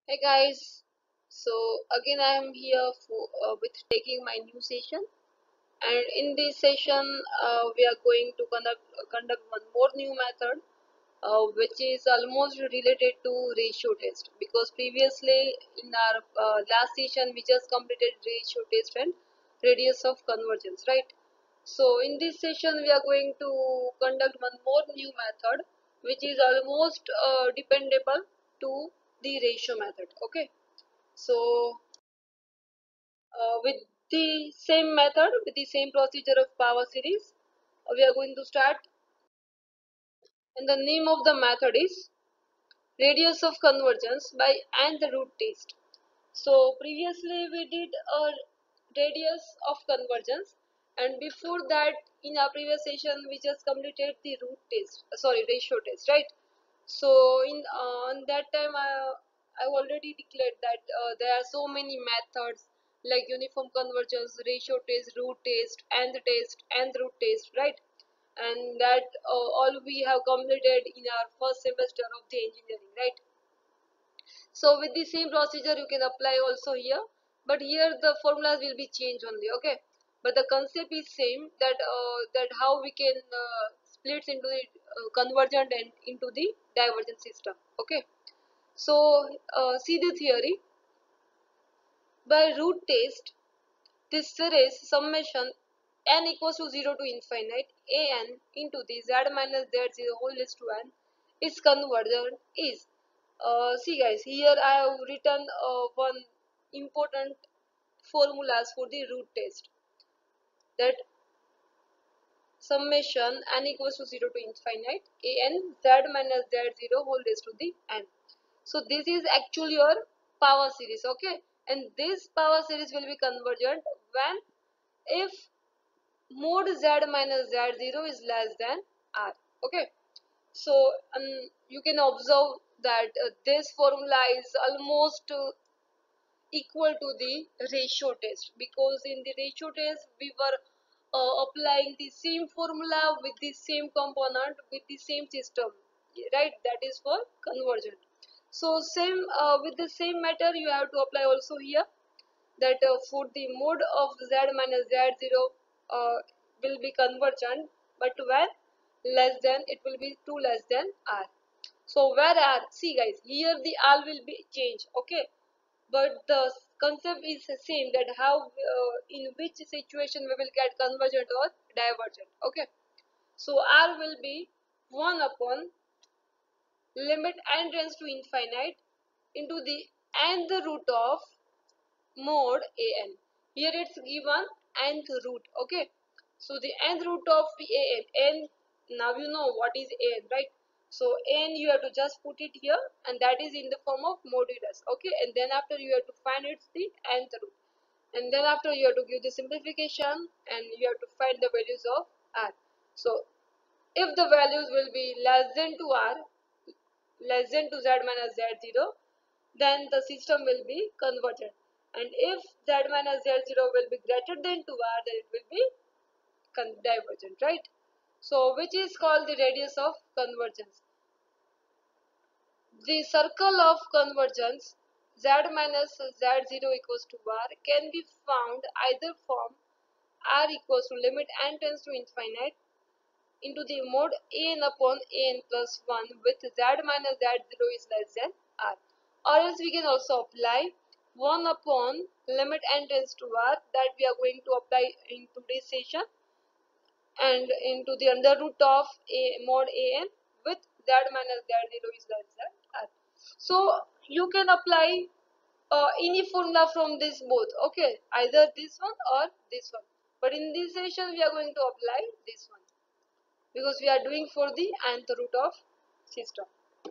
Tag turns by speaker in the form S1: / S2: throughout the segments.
S1: Hey guys, so again I am here with taking my new session, and in this session we are going to conduct one more new method, which is almost related to ratio test, because previously in our last session we just completed ratio test and radius of convergence, right? So in this session we are going to conduct one more new method, which is almost dependable to the ratio method. Okay, so with the same method, with the same procedure of power series, we are going to start, and the name of the method is radius of convergence by and the root test. So previously we did a radius of convergence, and before that in our previous session we just completed the root test, sorry, ratio test, right? So in on that time I already declared that there are so many methods like uniform convergence, ratio test, root test, and root test, right? And that all we have completed in our first semester of the engineering, right? So with the same procedure you can apply also here, but here the formulas will be changed only. Okay, but the concept is same, that that how we can split into the convergent and into the divergent system. Okay, so see the theory. By root test, this series summation n equals to 0 to infinite an into the z minus z0 whole raised to n is convergent is, see guys, here I have written one important formulas for the root test, that summation n equals to 0 to infinite an z minus z0 whole raised to the n. So this is actually your power series. Okay, and this power series will be convergent when, if mod z minus z0 is less than r. Okay, so you can observe that this formula is almost equal to the ratio test, because in the ratio test we were applying the same formula with the same component with the same system, right? That is for convergent. So same with the same matter you have to apply also here, that for the mode of z minus z0 uh, will be convergent, but when less than, it will be 2 less than r. So where r, see guys, here the r will be changed. Okay, but the concept is the same, that how in which situation we will get convergent or divergent. Okay, so r will be 1 upon limit n tends to infinite into the nth root of mod an. Here it's given nth root. Okay, so the nth root of an, now you know what is an, right? So n you have to just put it here, and that is in the form of modulus. Okay, and then after you have to find its the nth root, and then after you have to give the simplification, and you have to find the values of r. So if the values will be less than to r, less than to z minus z0, then the system will be convergent, and if z minus z0 will be greater than 2r, then it will be divergent, right? So which is called the radius of convergence. The circle of convergence z minus z0 equals to r can be found either from r equals to limit n tends to infinite into the mod an upon an plus 1 with z minus z0 is less than r, or else we can also apply 1 upon limit n tends to r, that we are going to apply in today's session, and into the under root of a mod an with z minus z0 is less than r. So you can apply any formula from this both. Okay, either this one or this one, but in this session we are going to apply this one, because we are doing for the nth root of system.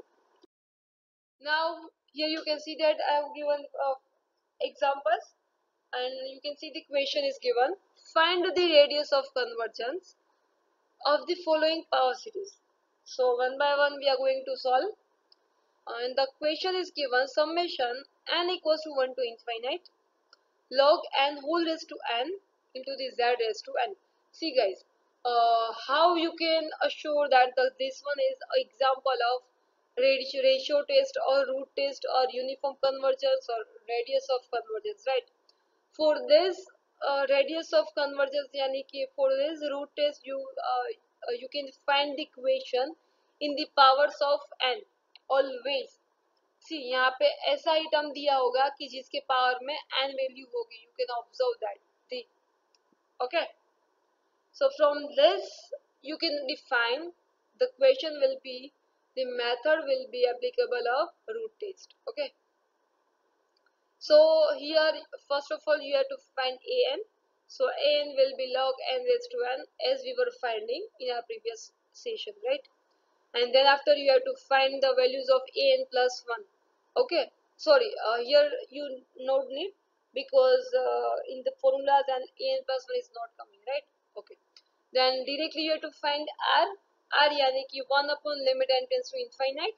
S1: Now here you can see that I have given examples, and you can see the question is given, find the radius of convergence of the following power series. So one by one we are going to solve, and the question is given summation n equals to 1 to infinite log n whole raised to n into the z raised to n. See guys, how you can assure that this one is an example of ratio test or root test or uniform convergence or radius of convergence, right? For this radius of convergence यानी कि for this root test you can find the equation in the powers of n always. See यहाँ पे ऐसा ही term दिया होगा कि जिसके power में n वैल्यू होगी, you can observe that. See, okay. So from this you can define the question will be, the method will be applicable of root test. Okay. So here first of all you have to find an. So an will be log n raised to n as we were finding in our previous session, right? And then after you have to find the values of an plus 1. Okay, sorry, here you note need because in the formulas and an plus 1 is not coming, right? Okay, then directly you have to find r यानी कि 1 upon limit n tends to infinite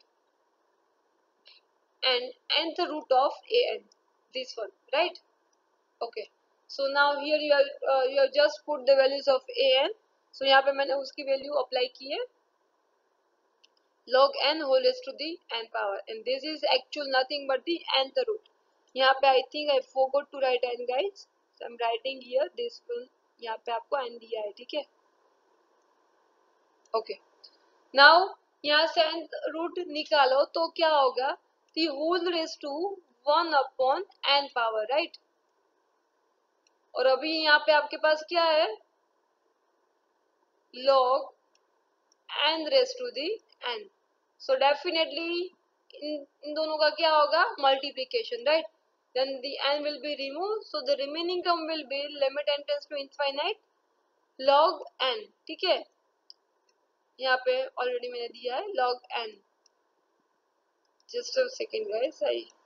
S1: and nth root of an, this one, right? Okay, so now here you have just put the values of an. So यहाँ पे मैंने उसकी value apply की है, log n whole raised to the n power, and this is actual nothing but the nth root. यहाँ पे I think I forgot to write n guys, so I'm writing here this one. यहाँ पे आपको n दिया है, ठीक है? Okay. Now यहाँ से nth root निकालो तो क्या होगा? The whole raised to 1 upon n power, right? और अभी यहाँ पे आपके पास क्या है? Log n raised to the n. So definitely इन दोनों का क्या होगा? Multiplication, right? Then the n will be removed, so the remaining term will be limit n tends to infinite log n. ठीक है? यहाँ पे ऑलरेडी मैंने दिया है log n. Just a second guys,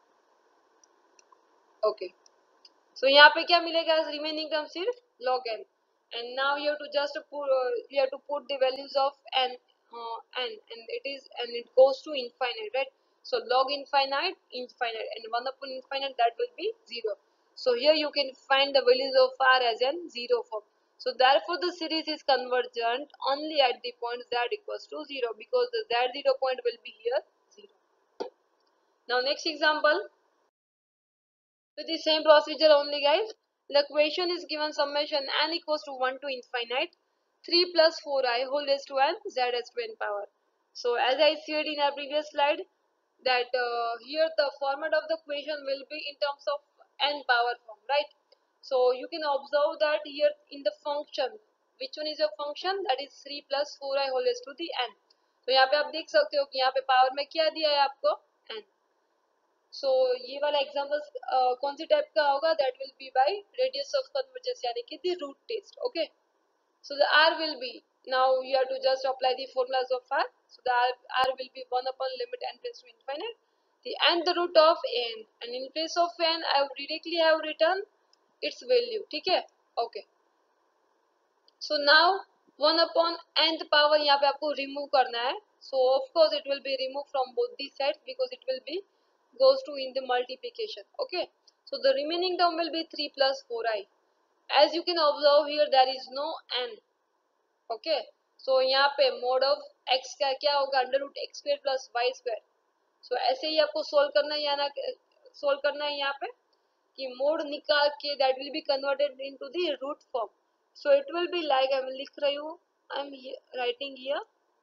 S1: okay. So यहाँ पे क्या मिलेगा? Remaining term सिर्फ log n. And now you have to just put the values of n, and it goes to infinite, right? So log infinite and 1 upon infinite, that will be 0. So here you can find the values of r as in 0 form. So therefore the series is convergent only at the point z equals to 0, because the z0 point will be here 0. Now next example. With the same procedure only guys, the equation is given summation n equals to 1 to infinite 3 plus 4i whole raised to n z raised to n power. So as I said in our previous slide that here the format of the equation will be in terms of n power form, right? So you can observe that here in the function, which one is your function? That is 3 plus 4i whole raised to the n. तो यहाँ पे आप देख सकते हो कि यहाँ पे पावर में क्या दिया है आपको? n. सो ये वाला एग्जांपल कौन सी टाइप का होगा? That will be by radius of convergence यानी कि the root test. Okay, so the r will be, now you have to just apply the formulas of r. So the r will be 1 upon limit n tends to infinite the nth root of n, and in place of n I directly have written its value. ठीक है? Okay, so now 1 upon nth power यहाँ पे आपको remove करना है. So of course it will be removed from both these sides because it will be goes to in the multiplication. Okay, so the remaining term will be 3 plus 4i. As you can observe here there is no n. Okay, so यहाँ पे mod of x का क्या होगा? Under root x square plus y square. So ऐसे ही आपको solve करना है, यहाँ सोल्व करना है यहाँ पे कि मोड निकाल के that will be converted into the root form. So it will be like, I am लिख रही हूँ, I am writing here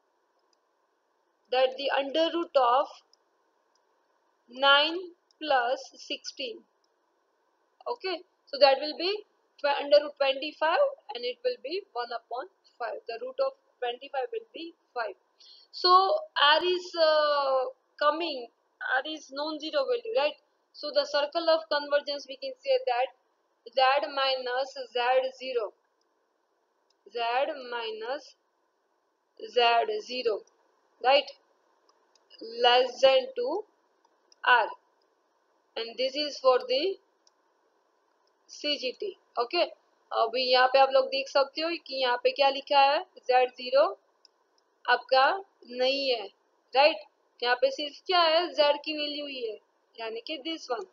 S1: that the under root of 9 plus 16. Okay, so that will be under root 25 and it will be 1 upon 5. The root of 25 will be 5. So r is coming, r is non-zero value, right? So the circle of convergence we can say that z minus z0, z minus z0, right, less than to r, and this is for the CGT. Okay, अभी यहाँ पे आप लोग देख सकते हो कि यहाँ पे क्या लिखा है? Z0 आपका नहीं है, राइट? यहाँ पे सिर्फ क्या है? Z की वैल्यू ही है, यानी कि this one,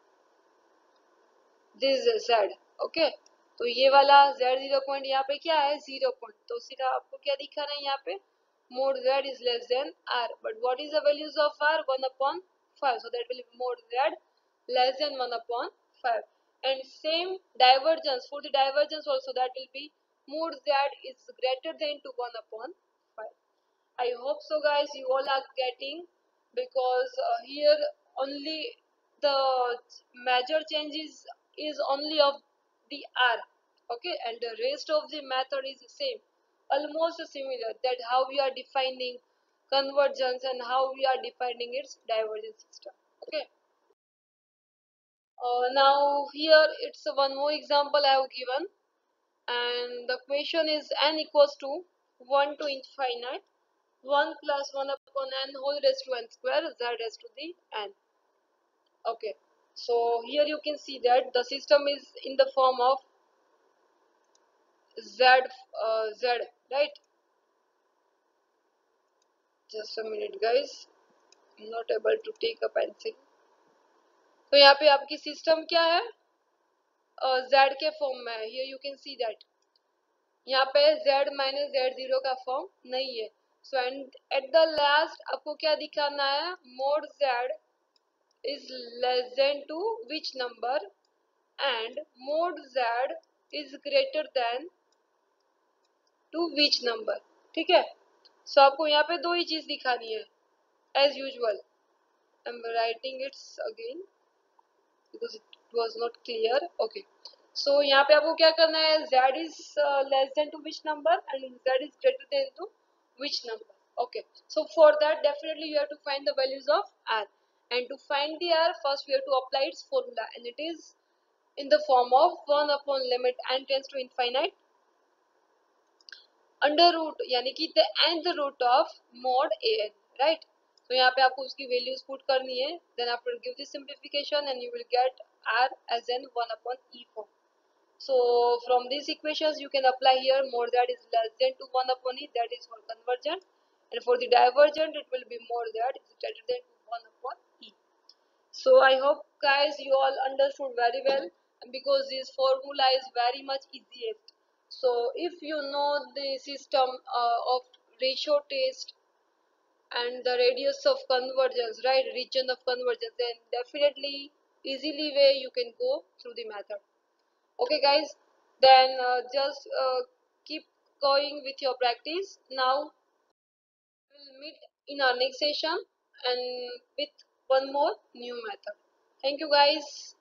S1: this Z. Okay, तो ये वाला Z0 पॉइंट यहाँ पे क्या है? 0 पॉइंट. तो सीधा आपको क्या दिखा रहा है यहाँ पे? mod z is less than r. But what is the values of r? 1 upon 5. So that will be mod z less than 1 upon 5. And same divergence, for the divergence also, that will be mod z is greater than to 1 upon 5. I hope so guys you all are getting, because here only the major changes is only of the r, okay, and the rest of the method is the same, almost similar, that how we are defining convergence and how we are defining its divergence system. Okay, now here it's one more example I have given, and the question is n equals to 1 to infinite 1 plus 1 upon n whole raised to n square z raised to the n. Okay, so here you can see that the system is in the form of z, right? Just a minute guys, I'm not able to take a pencil. तो यहाँ पे आपकी system क्या है, z के form में है. Here you can see that यहाँ पे z माइनस z0 का फॉर्म नहीं है. So and at the last आपको क्या दिखाना है, mod z is less than to which number and mod z is greater than to which number. ठीक है, सो आपको यहाँ पे दो ही चीज दिखानी है as usual. I am writing it's again because it was not clear. Okay, so यहाँ पे आपको क्या करना है, z is less than to which number and z is greater than to which number. Okay, so for that definitely you have to find the values of r, and to find the r first we have to apply its formula, and it is in the form of 1 upon limit n tends to infinite under root यानी कि the nth root of mod an, right. तो यहाँ पे आपको उसकी values put करनी है, then after give this simplification and you will get r as n 1 upon e form. So from these equations you can apply here mod that is less than to 1 upon e, that is for convergent, and for the divergent it will be mod that is greater than to 1 upon e. So I hope guys you all understood very well, because this formula is very much easiest. So if you know the system of ratio test and the radius of convergence, right, region of convergence, then definitely easily way you can go through the method. Okay guys, then just keep going with your practice. Now we'll meet in our next session and with one more new method. Thank you guys.